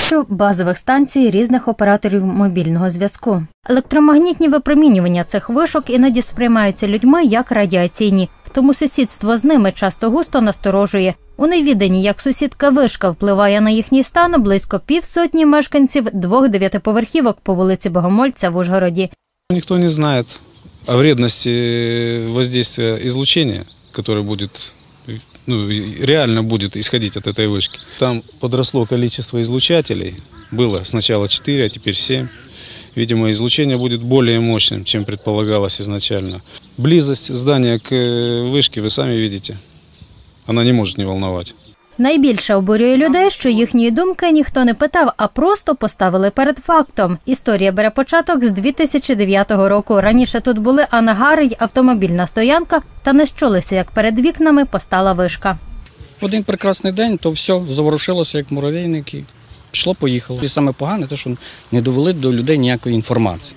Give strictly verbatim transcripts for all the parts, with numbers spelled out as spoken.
тисячу базових станцій різних операторів мобільного зв'язку. Електромагнітні випромінювання цих вишок іноді сприймаються людьми як радіаційні, тому сусідство з ними часто густо насторожує. У невіданні, як сусідка вишка впливає на їхній стан, близько півсотні мешканців двох дев'ятиповерхівок по вулиці Богомольця в Ужгороді. Ніхто не знає о вредности воздействия излучения, которое будет, ну, реально будет исходить от этой вышки. Там подросло количество излучателей, было сначала четыре, а теперь семь. Видимо, излучение будет более мощным, чем предполагалось изначально. Близость здания к вышке вы сами видите, она не может не волновать. Найбільше обурює людей, що їхньої думки ніхто не питав, а просто поставили перед фактом. Історія бере початок з дві тисячі дев'ятого року. Раніше тут були ангари й автомобільна стоянка, та не щулися, як перед вікнами постала вишка. В один прекрасний день то все заворушилося, як муравейник, і пішло-поїхало. І саме погане те, що не довели до людей ніякої інформації.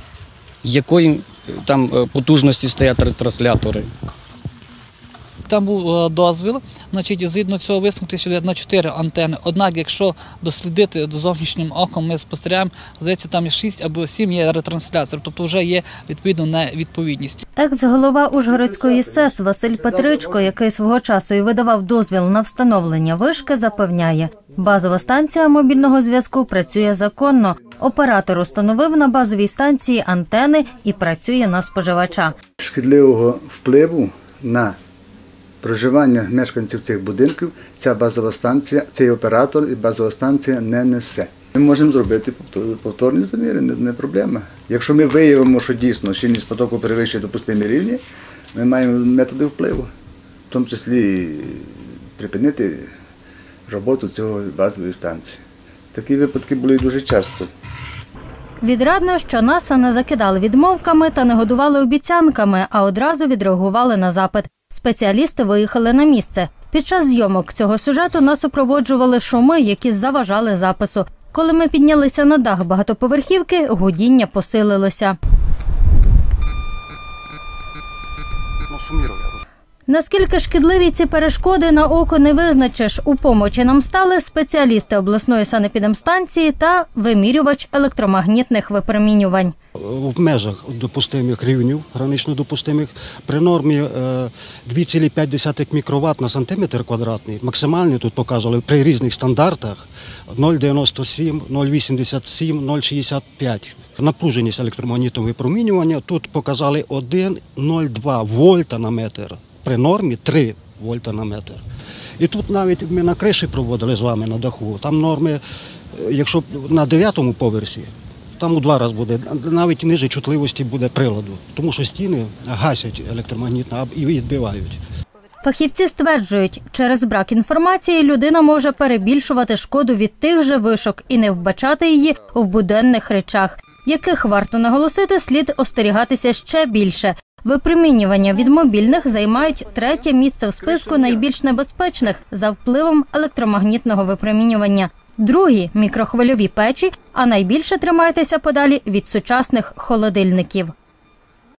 Якої там потужності стоять ретранслятори. Там був дозвіл, значить, згідно цього висунути сюди на чотири антени. Однак, якщо дослідити до зовнішнім оком, ми спостерігаємо, здається, там є шість або сім є ретрансляторів, тобто вже є відповідно невідповідність. Екс-голова Ужгородської СЕС Василь Петричко, який свого часу і видавав дозвіл на встановлення вишки, запевняє, базова станція мобільного зв'язку працює законно. Оператор установив на базовій станції антени і працює на споживача. Шкідливого впливу на проживання мешканців цих будинків ця базова станція, цей оператор і базова станція не несе. Ми можемо зробити повторні заміри, не проблема. Якщо ми виявимо, що дійсно щільність потоку перевищує допустимі рівні, ми маємо методи впливу, в тому числі припинити роботу цього базової станції. Такі випадки були дуже часто. Відрадно, що НАСА не закидали відмовками та не годували обіцянками, а одразу відреагували на запит. Спеціалісти виїхали на місце. Під час зйомок цього сюжету нас супроводжували шуми, які заважали запису. Коли ми піднялися на дах багатоповерхівки, гудіння посилилося. Наскільки шкідливі ці перешкоди, на око не визначиш. У помочі нам стали спеціалісти обласної санепідемстанції та вимірювач електромагнітних випромінювань. В межах допустимих рівнів, гранично допустимих, при нормі дві цілі п'ять десятих мікроват на сантиметр квадратний, максимальні тут показували при різних стандартах нуль дев'яносто сім, нуль вісімдесят сім, нуль шістдесят п'ять. Напруженість електромагнітного випромінювання тут показали один цілих нуль два вольта на метр. При нормі три вольта на метр. І тут навіть ми на криші проводили з вами на даху. Там норми, якщо на дев'ятому поверсі, там у два рази буде, навіть ниже чутливості буде приладу. Тому що стіни гасять електромагнітно і відбивають. Фахівці стверджують, через брак інформації людина може перебільшувати шкоду від тих же вишок і не вбачати її в буденних речах, яких, варто наголосити, слід остерігатися ще більше. Випромінювання від мобільних займають третє місце в списку найбільш небезпечних за впливом електромагнітного випромінювання. Другі – мікрохвильові печі, а найбільше тримайтеся подалі від сучасних холодильників.